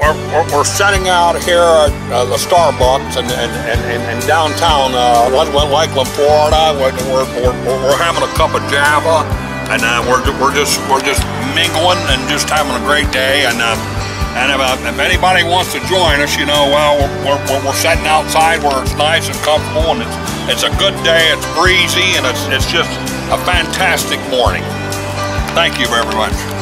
we're setting out here at the Starbucks in downtown Lakeland, Florida. We're having a cup of Java, and we're just mingling and just having a great day. And if anybody wants to join us, you know, well, we're sitting outside where it's nice and comfortable, and it's a good day. It's breezy, and it's just a fantastic morning. Thank you very much.